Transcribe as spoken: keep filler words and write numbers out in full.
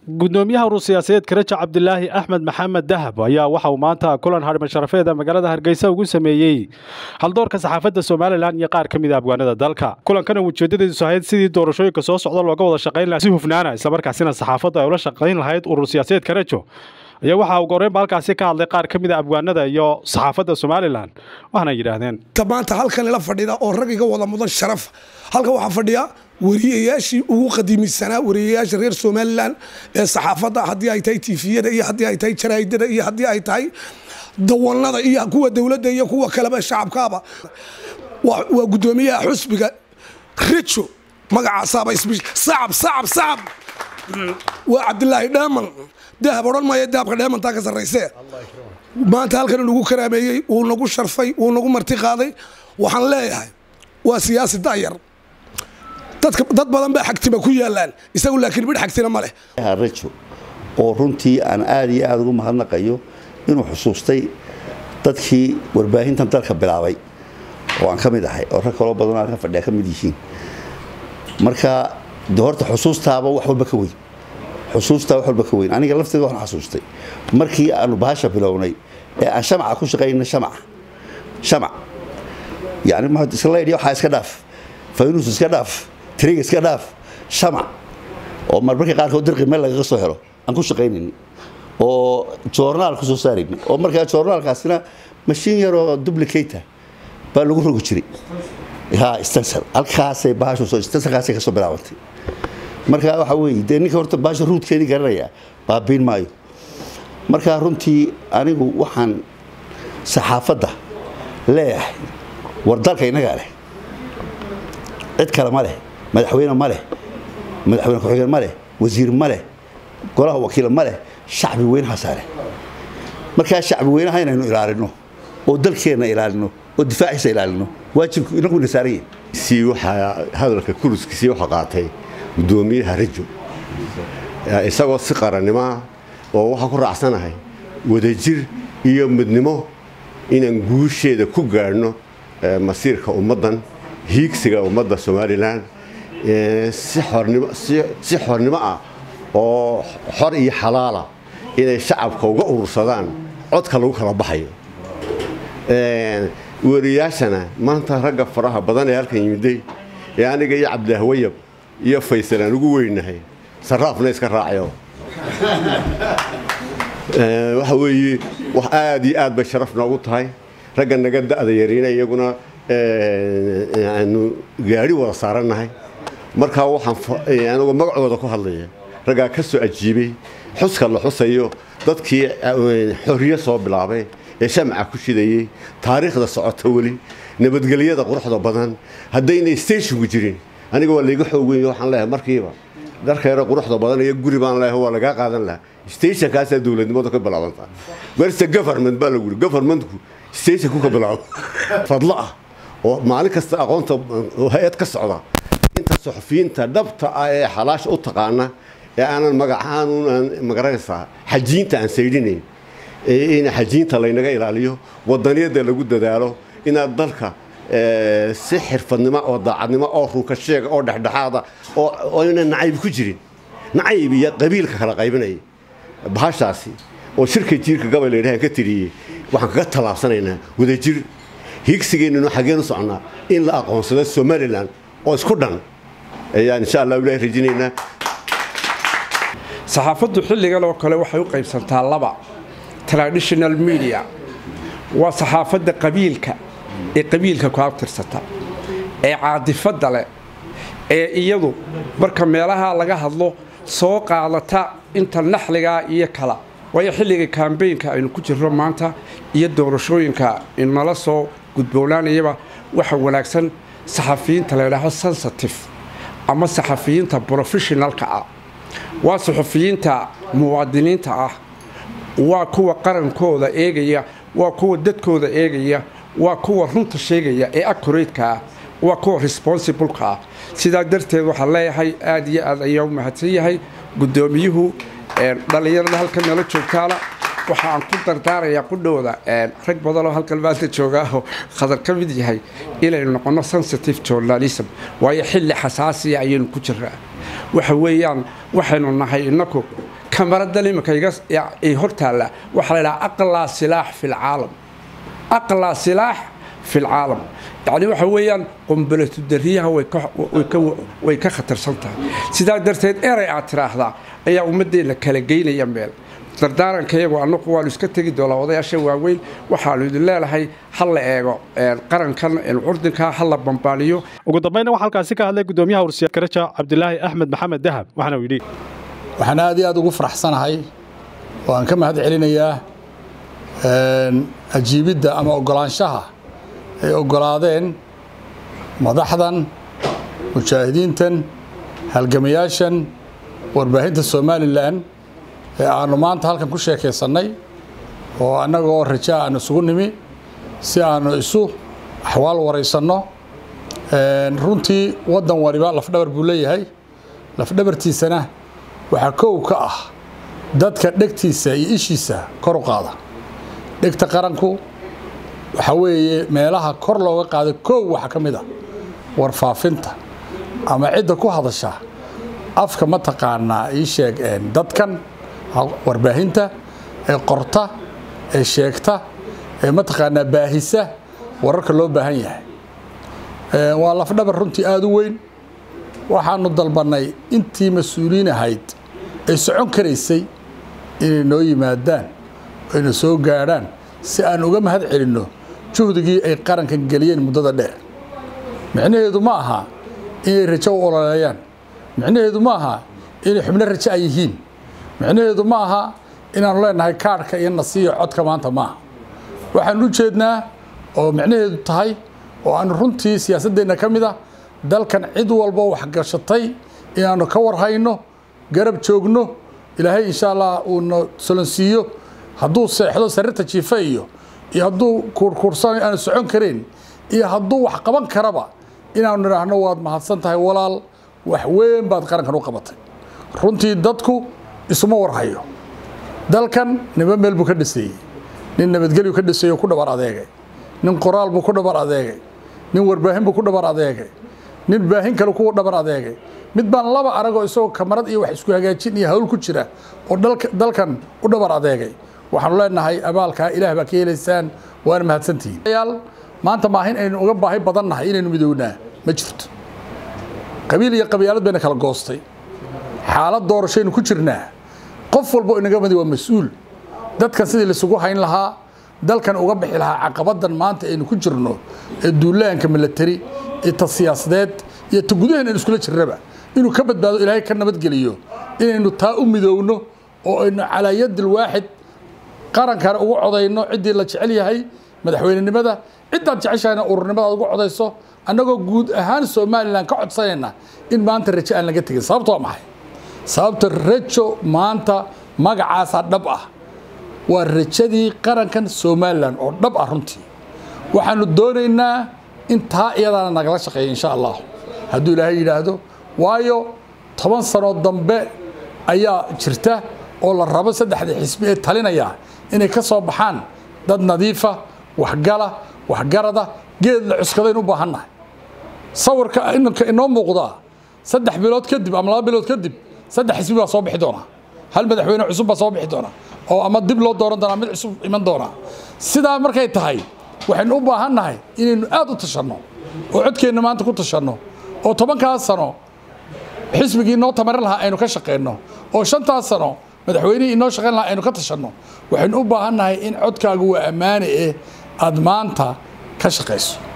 gudoomiyaha urur siyaasadeed Karaja Cabdilaahi Axmed Maxamed Dahab ayaa waxa uu maanta kulan harimo sharafeed magaalada Hargeysa ugu sameeyay haldoorka saxaafadda Soomaaliland iyo qaar kamid ah abwaanada dalka. Kulankan ujeedadiisu ahayd sidii doorashooyinka soo socda looga wada shaqeyn lahaa si hufnaana isla markaasina saxaafadda ay ula shaqeyn lahayd urur siyaasadeed Karajo. ayaa waxa uu gooreen balkaasi ka hadlay qaar kamid ah abwaanada iyo saxaafadda Soomaaliland waxana yiraahdeen maanta halkan la fadhida oo rag iga wada mudan sharaf halka waxa fadhiya wariyayaashii ugu qadiimisanaa wariyayaasha reer Soomaaliland ee saxaafadda hadii ay tahay T V-yada iyo hadii ay tahay jaraa'idada iyo hadii ay tahay dawanada iyo kuwa dawladda iyo kuwa kale shacabkaaba waa gudoomiyaha xusbiga Karajo magacaasaba isbish sacab sacab sacab waa Cabdilaahi Dhaaman dahab oran ma dahabka Dhaaman taa ka sarreysay maanta halkan lagu karaameeyay uu nagu sharfay uu nagu marti qaaday waxaan leeyahay waa siyaasi daayar dadka dad badan baa xagtiba ku yaalaan isagu laakiin mid xagtina ma leh Karajo oo runtii aan aad iyo aad ugu mahadnaqayo inuu xusuustay dadkii warbaahintan dalka bilaabay oo aan kamid ahay oo rag kale badan aan ka fadhiya kamid yihiin marka doorta xusuustaaba wax walba ka weyn xusuusta wax walba ka weyn aniga lafteeda waxaan xasuustay markii aanu baasha bilownay ee aan shamaca ku shaqeynay shamaca shamac yani ma isla leeyahay waxa iska dhaaf faynus iska dhaaf triga iska dhaaf shamac oo marmarkii qaar kood dirqi meel laga soo helo aan ku shaqeynay oo journal ku soo saaray oo markaa journalkaasina machine yaro duplicate baa lagu rogi jiray ha istansal halkaasay baashu soo istansalkaasay ka soo bilaabantay marka waxa weey de ninka horta baasha ruudkeedii garanaya baabiin maayo marka runtii anigu waxaan saxaafadda leeyahay war dalka inaga leh cid kale ma leh madaxweyne ma leh madaxweyne ku-xigeen ma leh wasiir ma leh golaha wakiil ma leh shacbi weynaha saare marka shacbi weynaha inaynu ilaalino oo dalkeena ilaalino oo difaaciisa ilaalino waajibku inagu nasaariyay si waxa hadalka kurskiisa waxa qaatay gudoomiyaha Karajo isagoo si qaranimo oo waxa ku raacsanahay wadajir iyo midnimo inaan guusheeda ku gaarno masiirka ummadan hiigsiga ummadda Soomaaliland si xornimo si xornimo ah oo xor iyo xalaala inay shacabka uga urursadaan codka lagu kala baxayo ee wariyaashana maanta ragga faraha badan ee halkan yimiday ee aniga iyo Cabdilaahi Wayab iyo Faysal aan ugu weynahay sarraafna iska raaciyo ee waxa weeye wax aad iyo aad ba sharaf noogu tahay ragga naga da'da yareena iyaguna ee aanu gaari wada saaranahay marka waxaan anigu magacooda ku hadlaya ragga ka soo ajiibay xuska la xusayo dadkii xorriyad soo bilaabay ee shamaca ku shidayay taariikhda socota wali nabadgelyada quruxda badan hadayna station ku jirin aniga waa leeyahay xoogweyn waxaan leeyahay markiiba darkeero quruxda badan iyo guri baan leeyahay waa laga qaadan lahaa station kaas dawladnimada ka bilaabanta where's the government baa lagu governmentku station ku ka bilaabo fadla ah oo maalin kasta aqoonta hay'ad ka socda inta suxufiyiinta dhabta ah ee xalaash u taqaana ee aanan magacaan magaranaysa xajiinta aan saydinayn in xajiinta la inaga ilaaliyo wadaniyada lagu dadaalo in dalka ee si xirfadnimo oo daacadnimo oo ruuka sheeg oo dhaxdhaxaada oo in nacayb ku jirin nacayb iyo qabiilka kala qaybinay bahashaasi oo shirka jiirka gabay leeyahay ka tiriyay waxaan kaga talaabsanaynaa wadajir higsigeenu xageenu socnaa in la aqoonsado Soomaaliland oo isku dhan ayaan insha Allah ilaahay rajinayna saxaafaddu xilligan oo kale waxay u qaybsantaa laba traditional media waa saxaafadda qabiilka ee qabiilka ku abtirsata ee caadifada leh ee iyadu marka meelaha laga hadlo soo qaadata inta naxliga iyo kala way xilliga campaign-ka aynu ku jirro maanta iyo doorashooyinka in nala soo gudboonaanayaba waxa wanaagsan saxafiyiinta la yiraahdo sensitive ama saxafiyiinta professionalka ah waa saxafiyiinta muwaadiniinta ah waa kuwa qarankooda eegaya waa kuwa dadkooda eegaya waa kuwa runta sheegaya ee accurate-ka waa kuwa responsible-ka sida darteed waxa leeyahay aad iyo aad ayuu mahadsan yahay gudoomiyuhu ee dhalinyarada halkan nala joogtaala waxa aan ku dardaarayaa qudhooda ee rag badan oo halkan maanta jooga oo khadar ka mid yahay inay noqono sensitive journalism waayo xilli xasaasi ah ayaynu ku jiraa waxa weeyaan waxaynu nahay inaku kamarada limanka iga ay hortaala waxa la yiraahdaa aqla silaax fil caalam aqla silaax fil caalam يعني waxa weeyaan qumbalatu dariyaha way ka way ka khatarsan tahay sidaa darteed eray aad tiraahdaa ayaa ummadeena kala geynaya meel dardaarankayagu annagu waa iska tagi doonaa odayaasha waaweyn waxa la idin leeyahay hal la eego qarankan urdinka hal la bambaaliyo ugu dambeynna waxa halkaasi ka hadlay gudoomiyaha Ursiyaad Karaja Cabdilaahi Axmed Maxamed Dahab waxana uu yiri waxaan aad iyo aad ugu faraxsanahay oo aan ka mahad celinayaa een ajiibida ama ogolaanshaha ay ogolaadeen madaxdan mujaahidiintan halgamayaashan warbaahinta Soomaaliland ee aanu maanta halkan ku sheekaysanay oo anagoo rajaa aan isugu nimi si aanu isu axwaal wareysano een runtii wadan wariba laf dhabar buu leeyahay laf dhabartiisana waxa koow ka ah dadka dhegtiisa iyo ishiisa kor u qaada dhegta qaranku waxa weeye meelaha kor looga qaado koow waxa kamid ah warfaafinta ama cid ku hadasha afka ma taqaana ay sheegeen dadkan warbaahinta ee qorta ee sheegta ee ma taqaana baahisa wararka loo baahan yahay ee waa laf dhabar runtii aad u weyn waxaanu dalbanay intii mas'uuliin ahayd ay socon kareysay inay noo yimaadaan inay soo gaaraan si aan uga mahad celino juhdigii ay qarankan galiyeen muddada dheer macnaheedu ma aha inay rajo u ololeeyaan macnaheedu ma aha inay xubno rajo ay yihiin macnaheedu ma aha inaan leenahay kaarka iyo nasiyo codka maanta ma waxaan u jeednaa oo macnaheedu tahay oo aan runtii siyaasadeena kamid ah dalkan cid walba wax gashatay inaanu ka war hayno garab joogno ilaahay insha Allah uu noo solansiyo hadduu seexdo sarirta jiifa iyo iyo hadduu kurkursan aan socon kareen iyo hadduu wax qaban karaba inaanu niraahno waad mahadsan tahay walaal wax weyn baad qarankan u qabatay runtii dadku isuma warhayo dalkan niba meel buu ka dhisay nin nabadgelyo ka dhisay oo ku dhabar adeegay nin qoraal buu ku dhabar adeegay nin warbaahin buu ku dhabar adeegay nin baahin kale ku dhabar adeegay mid baan laba arago isoo kamarad iyo wax isku hagaajin iyo hawl ku jira oo dalkan u dhabar adeegay waxaan leenahay abaalka Ilaah baa ka helaysaan waan mahadsantihiin yaal maanta ma ahin aynu uga baahi badannahay inaynu midownaa ma jirto qabiil iyo qabiilad bayna kala goostay xaalad doorashaynu ku jirnaa qof walba inaga mid waa mas'uul dadka sidii la isugu hayn lahaa dalkan uga bixi lahaa caqabadan maanta aynu ku jirno ee duulaanka military ee siyaasadeed iyo gudaheena isku la jirraba inuu ka badbaado Ilaahay ka nabad geliyo inaynu taa u midowno oo aynu calaayad waahid qarankan ugu codayno cidii la jecel yahay madaxweynenimada cidda jeceshayna ururnimada ugu codayso anagoo guud ahaan Soomaaliland ka codsanayna in maanta rajo aan laga tagin sababtoo ah maxay sababta rajo maanta magacaas dhab ah waa rajadii qarankan Soomaaliland oo dhab ah runtii waxaanu doonaynaa in taa iyadana nagala shaqeeyo insha Allah hadduu Ilaahay yiraahdo waayo toban sano dambe ayaa jirta oo la rabo saddexda xisbi ee talinaya inay ka soo baxaan dad nadiifa wax gala wax garada geed la cuskaday u baahannahay sawirka inanka inoo muuqda saddex bilood kadib ama laba bilood kadib saddex xisbi baa soo bixi doona hal madaxweyne cusub baa soo bixi doona oo ama dib loo dooran doona mid cusub iman doona sidaa markay tahay waxaan u baahannahay inaynu aad u tashanno oo codkeena maanta ku tashanno oo tobankaas sano xisbigii noo tamarin lahaa aynu ka shaqeyno oo shantaas sano madaxweynihii inoo shaqeyn lahaa aynu ka tashanno waxaan u baahannahay in codkaagu waa ammaane eh aad maanta ka shaqeyso